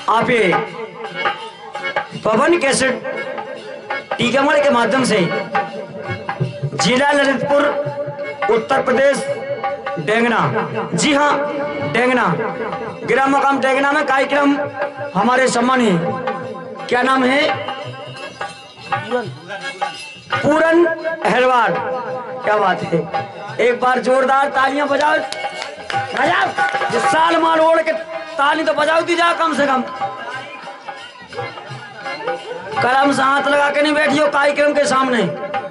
आप ये पवन कैसेट टीकामढ़ के माध्यम से जिला ललितपुर उत्तर प्रदेश डेंगना, जी हाँ डेंगना, ग्राम मकाम डेंगना में कार्यक्रम हमारे सम्मानीय क्या नाम है पूरन हेरवार। क्या बात है, एक बार जोरदार तालियां बजाओ बजाओ, इस साल माल ओढ़ के ताली तो बजाओ दी जा कम से कम। कलम से हाथ लगा के नहीं बैठियो कार्यक्रम के सामने।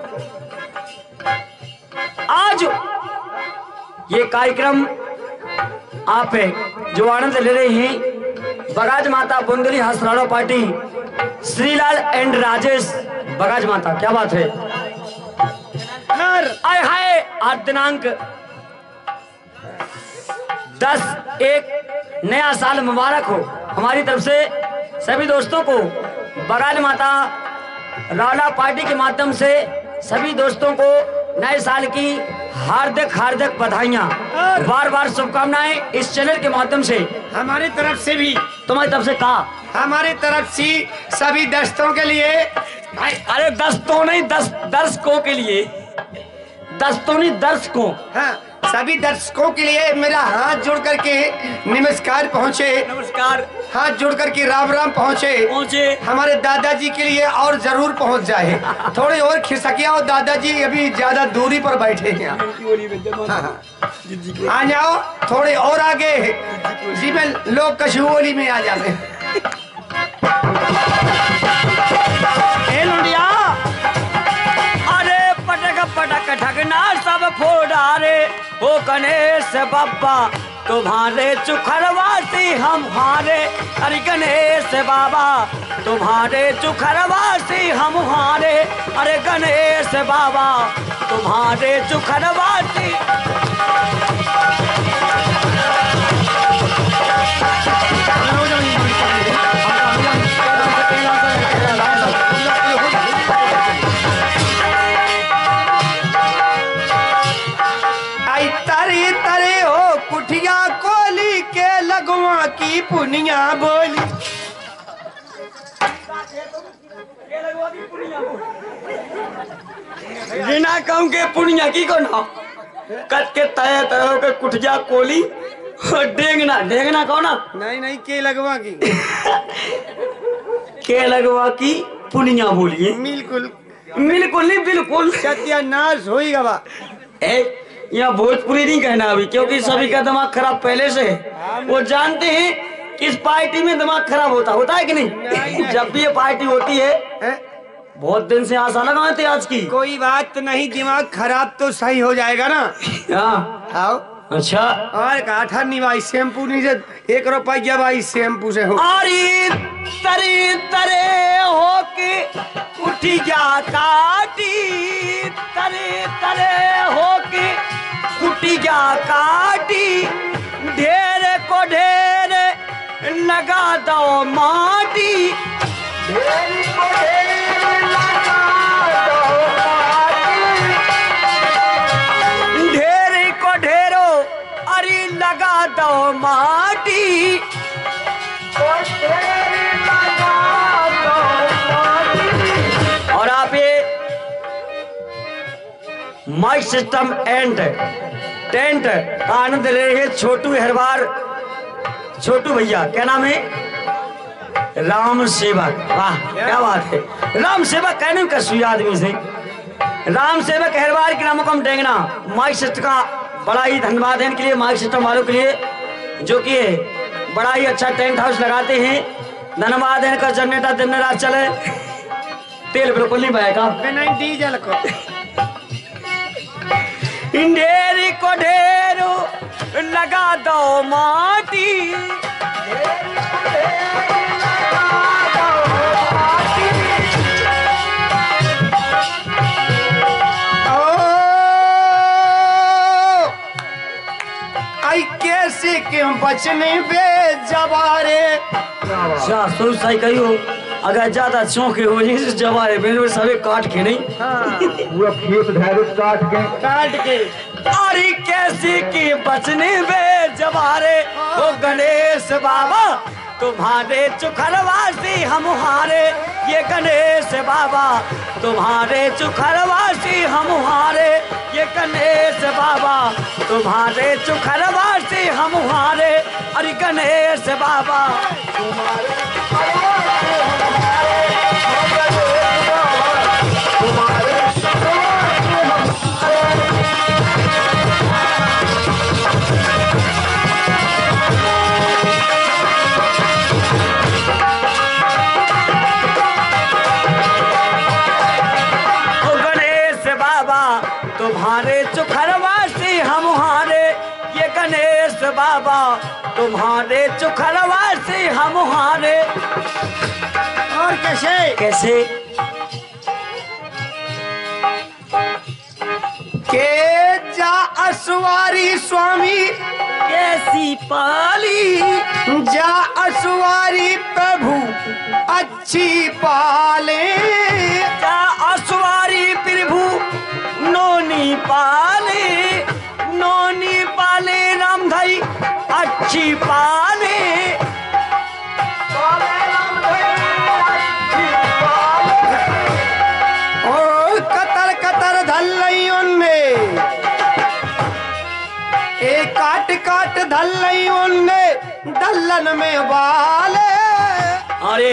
आज ये कार्यक्रम आप है जो आनंद ले रहे हैं बगाज माता बुंदली हंसराड़ो पार्टी श्रीलाल एंड राजेश बगाज माता। क्या बात है, आए हाय आज दिनांक 10/1 नया साल मुबारक हो। हमारी तरफ से सभी दोस्तों को बगाज माता रावला पार्टी के माध्यम से सभी दोस्तों को नए साल की हार्दिक हार्दिक बधाइयां, बार बार शुभकामनाएं इस चैनल के माध्यम से हमारी तरफ से भी। तुम्हारी तरफ से कहा हमारी तरफ से सभी दोस्तों के लिए। अरे दोस्तों नहीं, दर्शकों के लिए, दोस्तों नहीं दर्शकों। हाँ, सभी दर्शकों के लिए मेरा हाथ जोड़ करके नमस्कार पहुँचे। नमस्कार, हाथ जोड़ करके राम राम पहुँचे। हमारे दादाजी के लिए और जरूर पहुँच जाए। थोड़ी और खिसकिया और दादाजी अभी ज्यादा दूरी पर बैठे हैं। हाँ, आ जाओ थोड़े और आगे जी में लोग कशुओली में आ जाते हैं। अरे पटक पटक ठगना सब फोड़ा रे हो गणेश बाबा तुम्हारे चुखरवासी हमारे। अरे गणेश बाबा तुम्हारे चुखरवासी हमारे। अरे गणेश बाबा तुम्हारे चुखरवासी। लगवा की पुनिया बोली बिना कहूं के पुनिया की को ना कट के तय तरह के कुठिया कोली डेंगना डेंगना कहो ना। नहीं के लगवा की के लगवा की पुनिया बोलिए। बिल्कुल बिल्कुल नहीं, बिल्कुल सत्यानाश होगा। यहाँ भोजपुरी नहीं कहना अभी, क्योंकि सभी का दिमाग खराब पहले से है। वो जानते हैं इस पार्टी में दिमाग खराब होता है कि नहीं? जब भी ये पार्टी होती है बहुत दिन से आशा लगाए थे आज की। कोई बात नहीं, दिमाग खराब तो सही हो जाएगा ना। आओ। अच्छा, और काठा भाई शैम्पू नहीं से 1 रुपया भाई शैम्पू से हो। अरे तरे तरे हो के उठी जा काटी, तरे तरे हो के उठी जा काटी। ढेर को ढेर लगा दो माटी, ढेर को ढेर लगा दो माटी। ढेर को ढेरो अरे लगा दो माटी, और आप ये माइक सिस्टम एंड टेंट का आनंद ले रहे हैं छोटू हेरवार, छोटू भैया। क्या नाम है? राम सेवक। वाह क्या बात है, राम सेवक कहने का सुई आदमी से। राम सेवक हेरवार के नामों को हम डेंगना माइक सिस्टम का बड़ा ही धन्यवाद है इनके लिए, माइक सिस्टम वालों के लिए जो कि बड़ा ही अच्छा टेंट हाउस लगाते हैं। धन्यवाद है इनका। जनरेटर दिन रात चले, तेल बिल्कुल नहीं बहेगा, बिना डीजल को। ढेरी को ढेरो लगा दो माटी, कैसे क्यों बचने पे जवारे। सोच सही कही हो, अगर ज्यादा चौके हो जाए जवारे मेरे सभी काट के नहीं। पूरा खेत काट के अरे कैसी की बचने में जवारे वो गणेश बाबा तुम्हारे चुखरवासी हम हारे। ये गणेश बाबा तुम्हारे चुखरवासी हम हारे। ये गणेश बाबा तुम्हारे चुखरवासी हम हारे। अरे गणेश बाबा तुम्हारे चुखरवासी हम हारे। ये गणेश बाबा तुम्हारे चुखरवासी हम हारे। और कैसे कैसे के जा असवारी स्वामी कैसी पाली जा असवारी प्रभु अच्छी पाले। जा असवारी प्रभु नोनी पाले राम धई अच्छी पाले। और कतर कतर धल्लइयों ने एक काट काट धल्लइयों ने दल्लन में बाले। अरे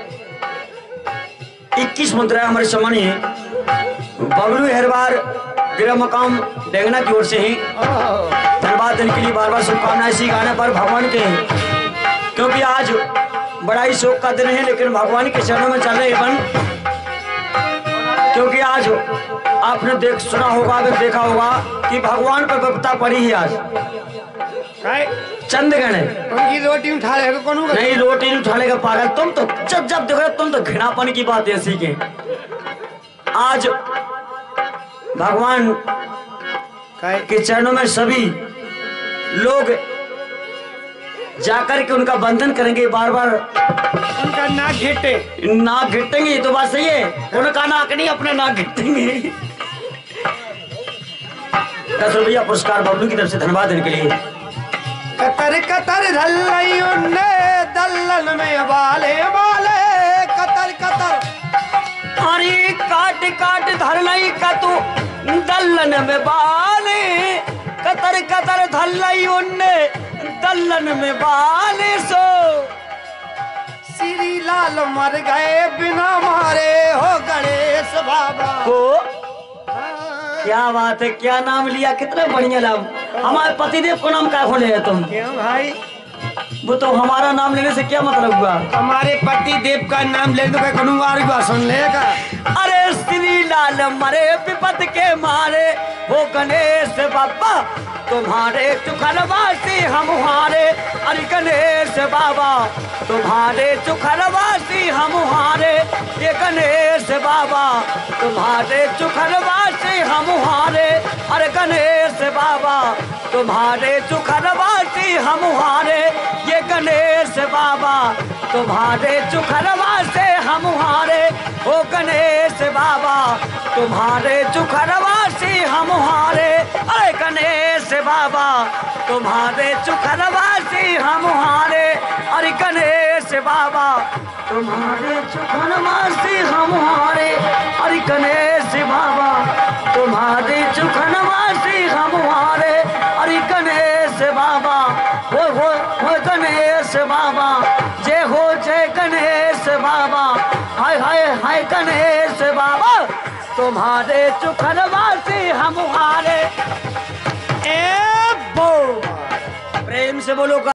21 मुद्रा हमारे सम्मानी बबलू हेरबार गृह मकाम डेंगना की ओर से ही धन्यवाद देने के लिए बार बार शुभकामनाएं इसी गाने पर भगवान के, क्योंकि आज बड़ा ही शोक का दिन है लेकिन भगवान के चरणों में चल रहे बन। क्योंकि आज आपने सुना होगा अगर देखा होगा कि भगवान पर विपदा पड़ी है। आज चंदगण है उनकी रोटी उठा लेगा कौन नहीं, रोटी नहीं उठा लेगा पागल। तुम तो जब देखो तुम तो घृणापन की बात ऐसी के। आज भगवान के चरणों में सभी लोग जाकर के उनका बंधन करेंगे, बार बार उनका नाक घिटेंगे। ये तो बात सही है, उनका नाक नहीं अपना नाक घिटेंगे। 10 रुपया पुरस्कार बबलू की तरफ से धन्यवाद देने के लिए। कतर कतर धल्लइयों ने दल्लन में बाले बाले। कतर कतर अरे काट काट धरलई का तू दल्लन में बाले। कतर कतर धरलइयों ने दल्लन में बाले। सो श्री लाल मर गए बिना मारे हो गणेश बाबा को। क्या बात है, क्या नाम लिया, कितना बढ़िया नाम। हमारे पतिदेव को नाम क्या खोले है तुम? क्यों भाई? वो तो हमारा नाम लेने से क्या मतलब हुआ? हमारे पति देव का नाम ले दो क्या सुन लेगा। अरे श्री लाल मरे विपत के मारे वो गणेश बाबा तुम्हारे चुखरवासी हम हारे। अरे गणेश बाबा तुम्हारे चुखरवासी हम हारे। ये गणेश बाबा तुम्हारे चुखरवासी हम हारे। अरे गणेश बाबा तुम्हारे चुखरवासी हम हारे। ये गणेश बाबा तुम्हारे चुखरवासी हम हारे। ओ गणेश बाबा तुम्हारे चुखरवासी हम हारे। अरे गणेश बाबा तुम्हारे चुखरवासी हम हारे। अरे गणेश बाबा तुम्हारे चुखरवासी हम हारे। अरे गणेश बाबा तुम्हारे चुखरवासी हम हारे। अरे गणेश बाबा हो गणेश बाबा जय गणेश बाबा। हाय हाय हाय गणेश बाबा तुम्हारे चुखरवासी हम हारे। प्रेम से बोलो।